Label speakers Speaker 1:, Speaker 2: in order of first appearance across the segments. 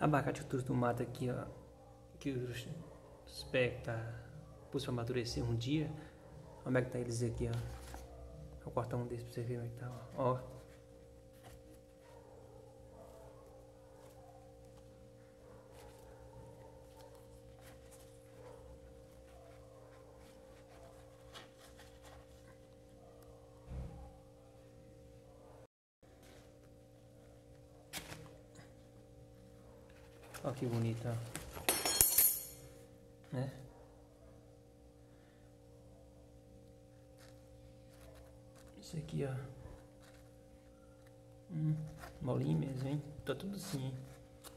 Speaker 1: abacate que eu trouxe do mato aqui, ó. Que os pés tá pus pra amadurecer um dia. Olha como é que tá eles aqui, ó. Vou cortar um desses pra você ver como é que tá, ó. Olha que bonito, ó. Né? Isso aqui, ó. Molinho mesmo, hein? Tá tudo assim, hein?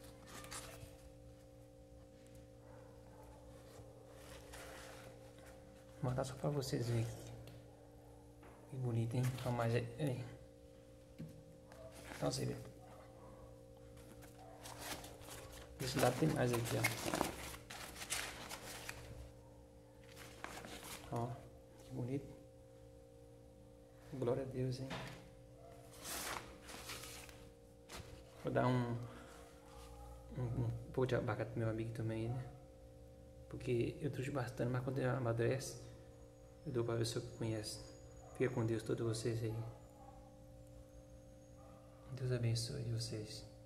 Speaker 1: Vou mandar só pra vocês verem. Que bonito, hein? Olha mais aí. Então você vê. Desse lado tem mais aqui, ó. Ó, que bonito. Glória a Deus, hein? Vou dar um pouco de abacate pro meu amigo também, né? Porque eu trouxe bastante, mas quando ele amadurece, eu dou pra pessoa que conhece. Fica com Deus, todos vocês aí. Deus abençoe vocês.